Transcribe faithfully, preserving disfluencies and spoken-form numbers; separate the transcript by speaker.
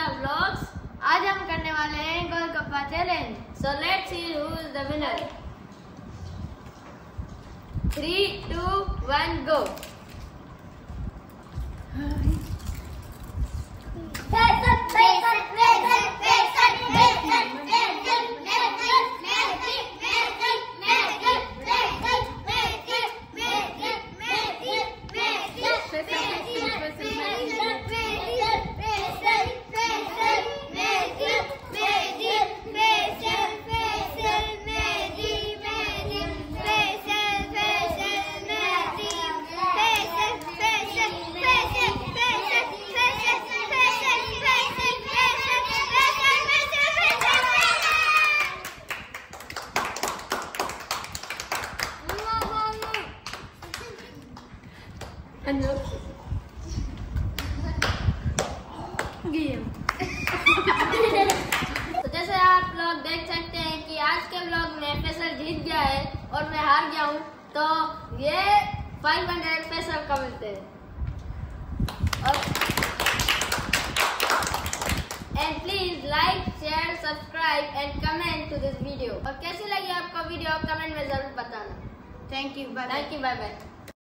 Speaker 1: Hooda vlogs. आज हम करने वाले हैं golgappa challenge. So let's see who is the winner. Three two one go. तो जैसे आप लोग देख सकते हैं कि आज के व्लॉग में फैसल जीत गया है और मैं हार गया हूँ, तो ये पाँच सौ फैसल का मिलते हैं। और and please like share subscribe and comment to this video. और कैसी लगी आपको वीडियो कमेंट में जरूर बताना। Thank you bye. Thank you bye bye.